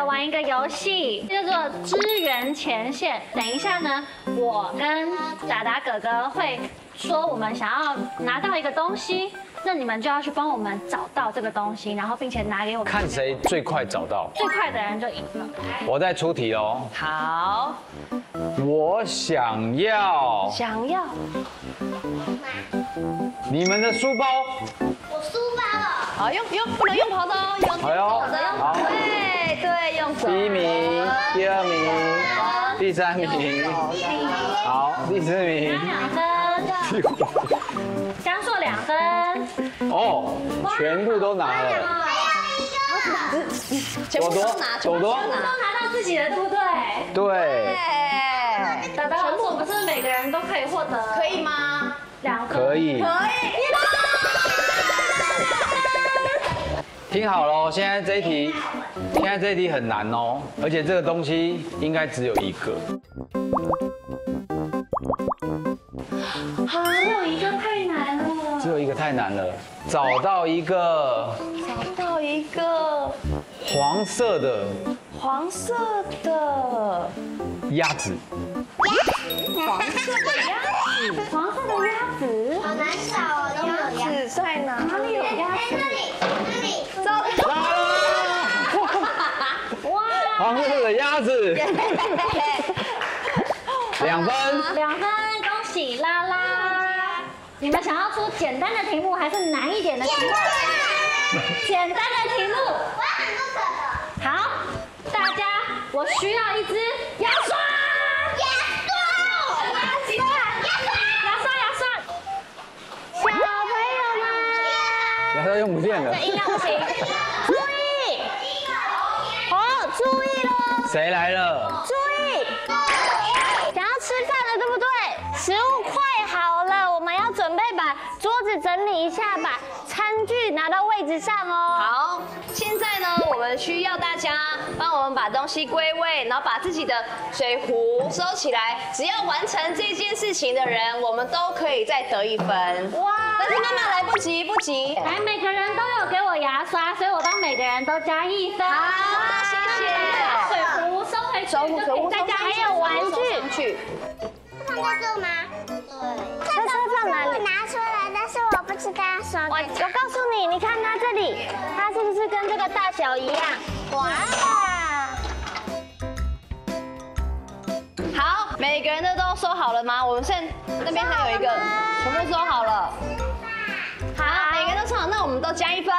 来玩一个游戏，叫做支援前线。等一下呢，我跟达达哥哥会说我们想要拿到一个东西，那你们就要去帮我们找到这个东西，然后并且拿给我们。 看谁最快找到， 最快的人就赢了。 我再出题哦。 好， 我想要你们的书包。 我书包了。 好不能用跑的哦，用好哟，好。 对，用手。 第一名，第二名，第三名，好，第四名。 2分，江硕2分。 哦，全部都拿了。 全部都拿， 朵朵都拿到自己的，对不对？ 对， 达达老师，我们是不是每个人都可以获得？ 可以吗？ 2分。 可以。听好了，现在这一题很难哦，而且这个东西应该只有一个。 只有一个太难了。 只有一个太难了，找到一个黄色的鸭子。 黄色的鸭子， 好难找哦，都没有鸭子。 在哪？ 哪里有鸭子？ 那里。 哇！ 黄色的鸭子。2分。 2分，恭喜拉拉。你们想要出简单的题目还是难一点的题目？简单的题目。 我很不可能。 好，大家，我需要一支牙刷。小朋友们， 牙刷用不见了。 音量不行，注意！好，注意喽！ 谁来了？ 注意！想要吃饭了，对不对？食物快好了，我们要准备把桌子整理一下，把餐具拿到位置上哦。 好，现在呢，我们需要大家帮我们把东西归位，然后把自己的水壶收起来。只要完成这件事情的人，我们都可以再得1分。 哇！ 但是妈妈来不及，不急。 来，每个人都有给我牙刷，所以我帮每个人都加1分。 好，谢谢。 水壶收回去，大家还有玩具。 放在这吗？对。 这是放哪里？ 我拿出来，但是我不知道要收我告诉你，你看它这里，它是不是跟这个大小一样？哇！ 好，每个人的都收好了吗？我们现在那边还有一个，全部收好了。好，每个人都收好，那我们都加1分。